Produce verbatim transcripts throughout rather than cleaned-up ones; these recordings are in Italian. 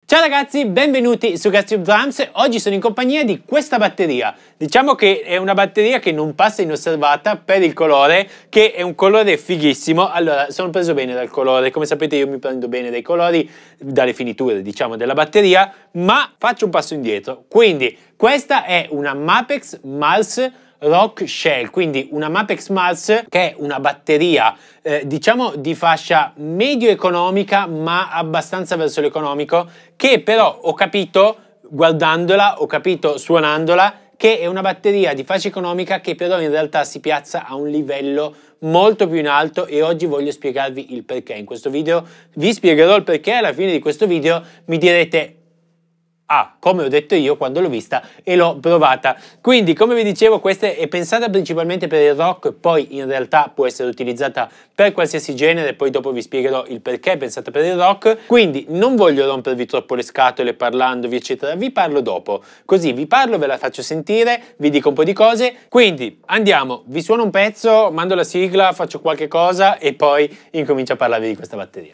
Ciao ragazzi, benvenuti su GasTube Drums. Oggi sono in compagnia di questa batteria. Diciamo che è una batteria che non passa inosservata per il colore, che è un colore fighissimo. Allora, sono preso bene dal colore. Come sapete io mi prendo bene dai colori, dalle finiture diciamo della batteria, ma faccio un passo indietro. Quindi questa è una Mapex Mars Rock Shell, quindi una Mapex Mars che è una batteria eh, diciamo di fascia medio economica ma abbastanza verso l'economico, che però ho capito guardandola, ho capito suonandola che è una batteria di fascia economica che però in realtà si piazza a un livello molto più in alto, e oggi voglio spiegarvi il perché. In questo video vi spiegherò il perché. Alla fine di questo video mi direte: ah, come ho detto io quando l'ho vista e l'ho provata. Quindi, come vi dicevo, questa è pensata principalmente per il rock, poi in realtà può essere utilizzata per qualsiasi genere, poi dopo vi spiegherò il perché è pensata per il rock. Quindi non voglio rompervi troppo le scatole parlandovi eccetera, vi parlo dopo. Così vi parlo, ve la faccio sentire, vi dico un po' di cose. Quindi andiamo, vi suono un pezzo, mando la sigla, faccio qualche cosa e poi incomincio a parlarvi di questa batteria.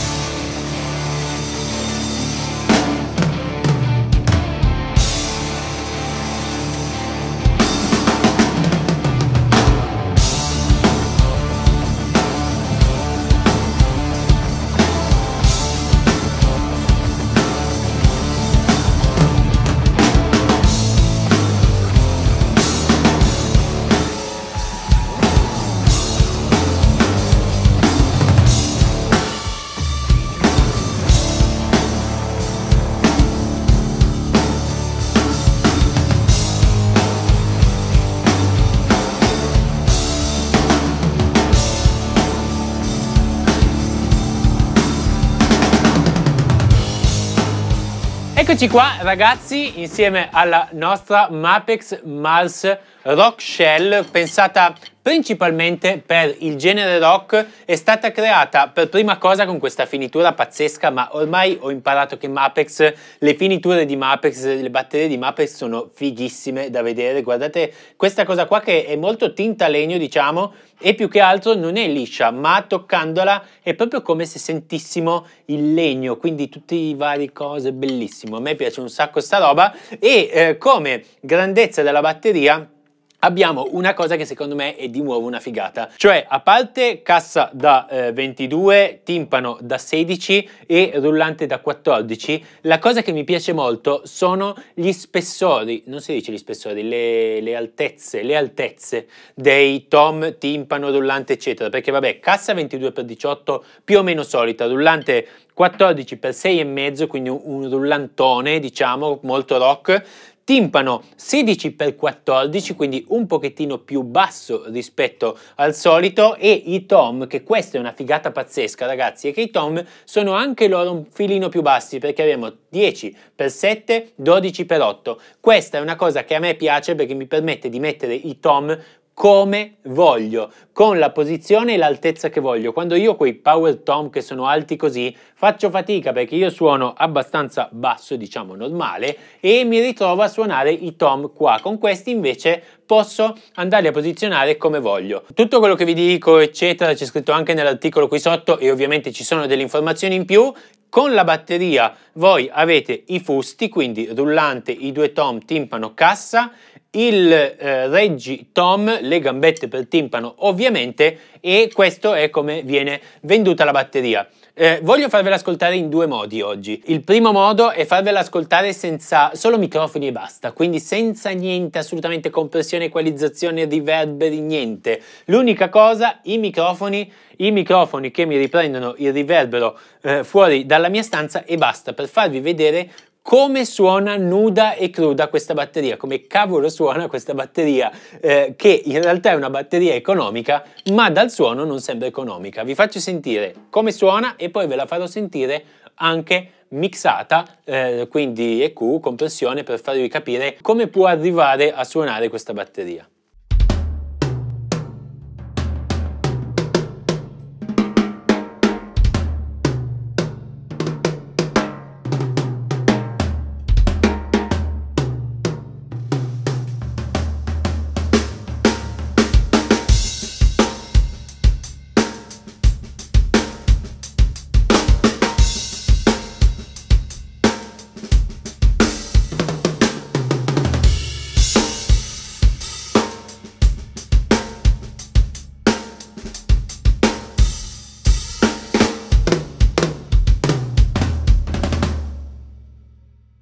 Eccoci qua ragazzi, insieme alla nostra Mapex Mars Rock Shell, pensata principalmente per il genere rock. È stata creata per prima cosa con questa finitura pazzesca, ma ormai ho imparato che Mapex, le finiture di Mapex, le batterie di Mapex sono fighissime da vedere. Guardate questa cosa qua che è molto tinta legno diciamo, e più che altro non è liscia, ma toccandola è proprio come se sentissimo il legno, quindi tutte i varie cose, bellissimo. A me piace un sacco sta roba. E eh, come grandezza della batteria abbiamo una cosa che secondo me è di nuovo una figata, cioè a parte cassa da eh, ventidue, timpano da sedici e rullante da quattordici, la cosa che mi piace molto sono gli spessori, non si dice gli spessori, le, le altezze, le altezze dei tom, timpano, rullante eccetera, perché vabbè, cassa ventidue per diciotto più o meno solita, rullante quattordici per sei e mezzo, quindi un, un rullantone diciamo molto rock, timpano sedici per quattordici, quindi un pochettino più basso rispetto al solito, e i tom, che questa è una figata pazzesca ragazzi, è che i tom sono anche loro un filino più bassi, perché abbiamo dieci per sette, dodici per otto. Questa è una cosa che a me piace perché mi permette di mettere i tom come voglio, con la posizione e l'altezza che voglio. Quando io ho quei power tom che sono alti così faccio fatica, perché io suono abbastanza basso diciamo normale e mi ritrovo a suonare i tom qua. Con questi invece posso andarli a posizionare come voglio. Tutto quello che vi dico eccetera c'è scritto anche nell'articolo qui sotto, e ovviamente ci sono delle informazioni in più. Con la batteria voi avete i fusti, quindi rullante, i due tom, timpano, cassa, il eh, reggi tom, le gambette per timpano ovviamente, e questo è come viene venduta la batteria. Eh, voglio farvela ascoltare in due modi oggi. Il primo modo è farvela ascoltare senza solo microfoni e basta, quindi senza niente, assolutamente compressione, equalizzazione, riverberi, niente. L'unica cosa, i microfoni, i microfoni che mi riprendono il riverbero eh, fuori dalla mia stanza, e basta, per farvi vedere come suona nuda e cruda questa batteria, come cavolo suona questa batteria, eh, che in realtà è una batteria economica, ma dal suono non sembra economica. Vi faccio sentire come suona e poi ve la farò sentire anche mixata, eh, quindi E Q, compressione, per farvi capire come può arrivare a suonare questa batteria.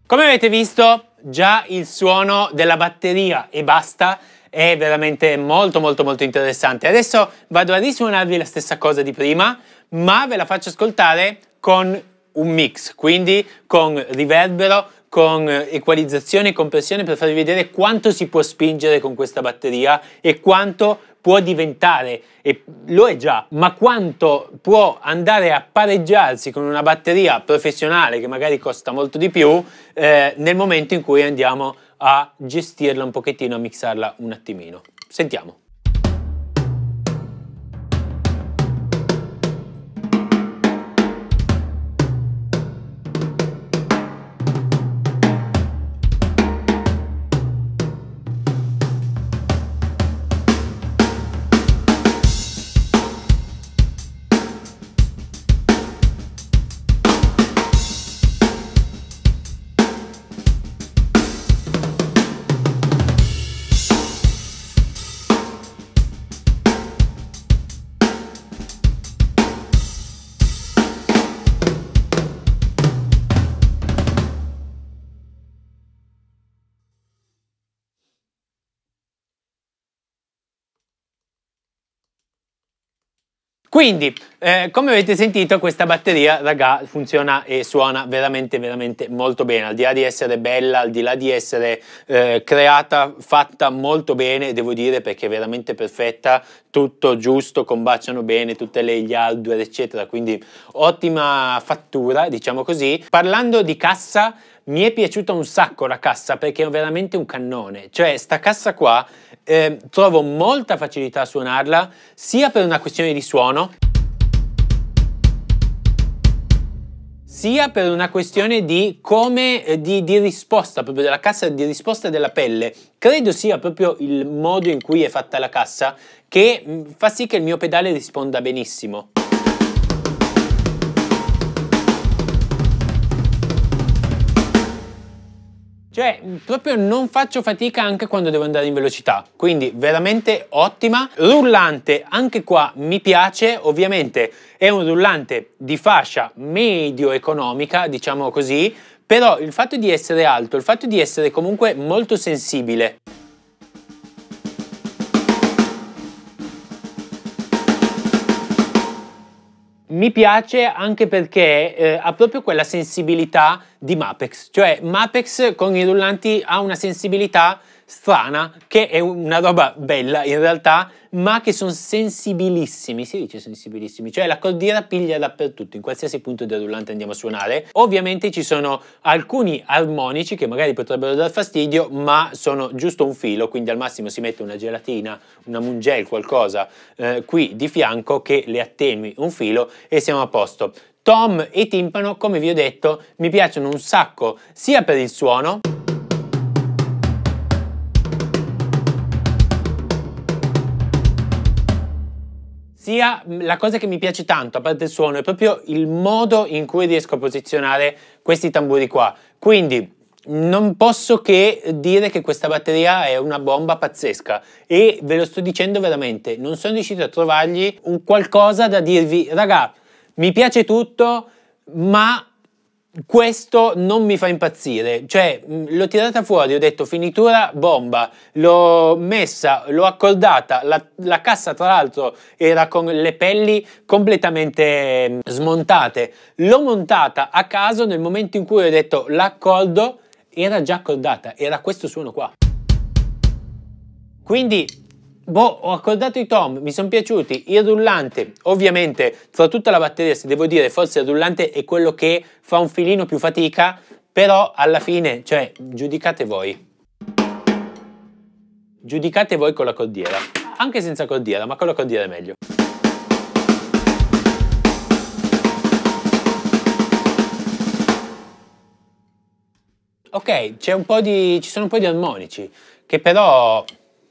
Come avete visto, già il suono della batteria e basta è veramente molto molto molto interessante. Adesso vado a risuonarvi la stessa cosa di prima, ma ve la faccio ascoltare con un mix, quindi con riverbero, con equalizzazione e compressione, per farvi vedere quanto si può spingere con questa batteria e quanto può diventare, e lo è già, ma quanto può andare a pareggiarsi con una batteria professionale che magari costa molto di più eh, nel momento in cui andiamo a gestirla un pochettino, a mixarla un attimino. Sentiamo. Quindi, eh, come avete sentito, questa batteria, raga, funziona e suona veramente, veramente molto bene. Al di là di essere bella, al di là di essere eh, creata, fatta molto bene, devo dire, perché è veramente perfetta, tutto giusto, combaciano bene, tutte le gli hardware, eccetera. Quindi, ottima fattura, diciamo così. Parlando di cassa, mi è piaciuta un sacco la cassa perché è veramente un cannone. Cioè, sta cassa qua, eh, trovo molta facilità a suonarla, sia per una questione di suono, sia per una questione di come, eh, di, di risposta, proprio della cassa di risposta della pelle. Credo sia proprio il modo in cui è fatta la cassa che mh, fa sì che il mio pedale risponda benissimo. Cioè, proprio non faccio fatica anche quando devo andare in velocità, quindi veramente ottima. Rullante, anche qua mi piace, ovviamente è un rullante di fascia medio economica, diciamo così, però il fatto di essere alto, il fatto di essere comunque molto sensibile, mi piace anche perché eh, ha proprio quella sensibilità di Mapex, cioè Mapex con i rullanti ha una sensibilità strana, che è una roba bella in realtà, ma che sono sensibilissimi, si dice sensibilissimi, cioè la cordiera piglia dappertutto, in qualsiasi punto del rullante andiamo a suonare. Ovviamente ci sono alcuni armonici che magari potrebbero dar fastidio, ma sono giusto un filo, quindi al massimo si mette una gelatina, una mungel, qualcosa eh, qui di fianco che le attenui un filo e siamo a posto. Tom e timpano, come vi ho detto, mi piacciono un sacco sia per il suono, sia la cosa che mi piace tanto, a parte il suono, è proprio il modo in cui riesco a posizionare questi tamburi qua. Quindi non posso che dire che questa batteria è una bomba pazzesca e ve lo sto dicendo veramente, non sono riuscito a trovargli un qualcosa da dirvi, raga, mi piace tutto, ma questo non mi fa impazzire. Cioè, l'ho tirata fuori, ho detto finitura bomba, l'ho messa, l'ho accordata, la, la cassa tra l'altro era con le pelli completamente smontate, l'ho montata a caso, nel momento in cui ho detto l'accordo era già accordata, era questo suono qua. Quindi boh, ho accordato i tom, mi sono piaciuti, il rullante, ovviamente tra tutta la batteria, se devo dire, forse il rullante è quello che fa un filino più fatica, però alla fine, cioè, giudicate voi. Giudicate voi con la cordiera, anche senza cordiera, ma con la cordiera è meglio. Ok, c'è un po' di, ci sono un po' di armonici, che però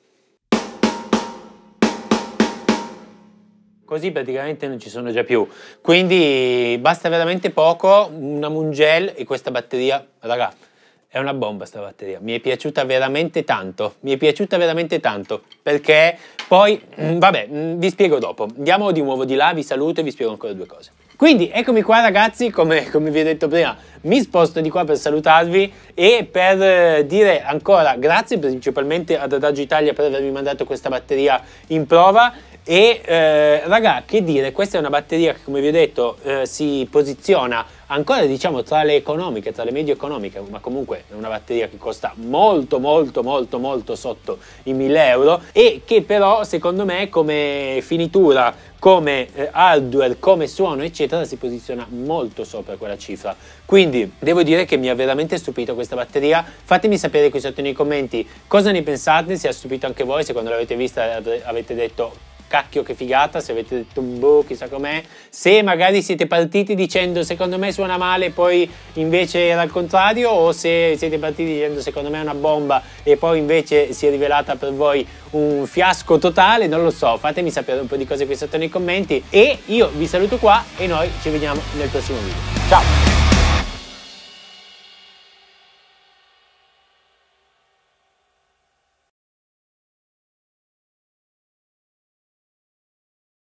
così praticamente non ci sono già più, quindi basta veramente poco, una mungel e questa batteria, raga, è una bomba sta batteria, mi è piaciuta veramente tanto, mi è piaciuta veramente tanto, perché poi, vabbè, vi spiego dopo, andiamo di nuovo di là, vi saluto e vi spiego ancora due cose. Quindi eccomi qua ragazzi, come, come vi ho detto prima, mi sposto di qua per salutarvi e per dire ancora grazie principalmente ad Adagio Italia per avermi mandato questa batteria in prova. E eh, raga, che dire, questa è una batteria che, come vi ho detto, eh, si posiziona ancora diciamo tra le economiche, tra le medio economiche, ma comunque è una batteria che costa molto molto molto molto sotto i mille euro e che però secondo me come finitura, come eh, hardware, come suono eccetera si posiziona molto sopra quella cifra. Quindi devo dire che mi ha veramente stupito questa batteria. Fatemi sapere qui sotto nei commenti cosa ne pensate, se ha stupito anche voi, se quando l'avete vista avete detto cacchio che figata, se avete detto boh chissà com'è, se magari siete partiti dicendo secondo me suona male poi invece era il contrario, o se siete partiti dicendo secondo me è una bomba e poi invece si è rivelata per voi un fiasco totale, non lo so, fatemi sapere un po' di cose qui sotto nei commenti e io vi saluto qua e noi ci vediamo nel prossimo video. Ciao!